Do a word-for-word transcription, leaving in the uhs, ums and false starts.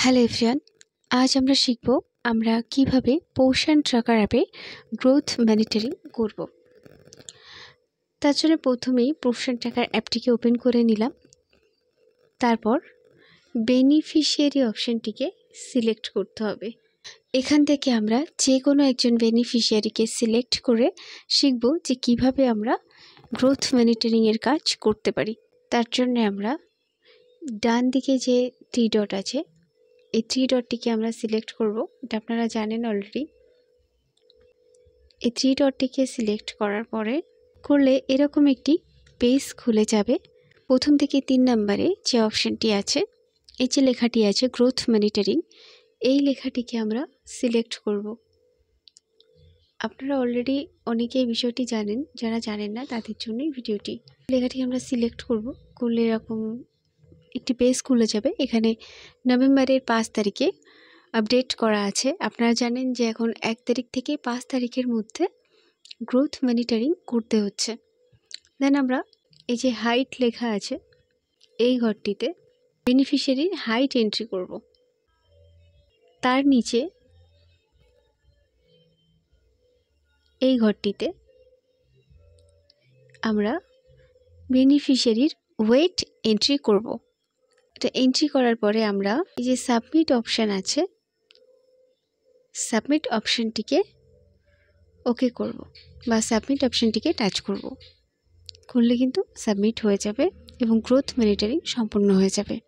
Hello everyone, আজ আমরা শিখব আমরা কিভাবে পোষণ ট্র্যাকার অ্যাপে গ্রোথ মনিটরিং করব। তার জন্য প্রথমেই পোষণ ট্র্যাকার অ্যাপটিকে ওপেন করে নিলাম। তারপর বেনিফিশিয়ারি অপশনটিকে সিলেক্ট করতে হবে। এখান থেকে আমরা যে কোনো একজন বেনিফিশিয়ারিকে সিলেক্ট করে শিখব যে কিভাবে আমরা গ্রোথ মনিটরিংয়ের কাজ করতে পারি। তার জন্য আমরা ডান দিকে যে থ্রি ডট আছে এই থ্রি ডটটিকে আমরা সিলেক্ট করব। এটা আপনারা জানেন অলরেডি। এই থ্রি ডটটিকে সিলেক্ট করার পরে করলে এরকম একটি পেজ খুলে যাবে। প্রথম থেকে তিন নম্বরে যে অপশনটি আছে, এই যে লেখাটি আছে গ্রোথ মনিটরিং, এই লেখাটিকে আমরা সিলেক্ট করব। আপনারা অলরেডি অনেকেই বিষয়টি জানেন, যারা জানেন না তাদের জন্যই ভিডিওটি। লেখাটি আমরা সিলেক্ট করব, করলে এরকম একটি পেজ খুলে যাবে। এখানে নভেম্বরের পাঁচ তারিখে আপডেট করা আছে। আপনারা জানেন যে এখন এক তারিখ থেকে পাঁচ তারিখের মধ্যে গ্রোথ মনিটরিং করতে হচ্ছে। দেন আমরা এই যে হাইট লেখা আছে এই ঘরটিতে বেনিফিশিয়ারির হাইট এন্ট্রি করব। তার নিচে এই ঘরটিতে আমরা বেনিফিশিয়ারির ওয়েট এন্ট্রি করব। এটা এন্ট্রি করার পরে আমরা এই যে সাবমিট অপশান আছে, সাবমিট অপশানটিকে ওকে করব বা সাবমিট অপশানটিকে টাচ করব। করলে কিন্তু সাবমিট হয়ে যাবে এবং গ্রোথ মনিটরিং সম্পূর্ণ হয়ে যাবে।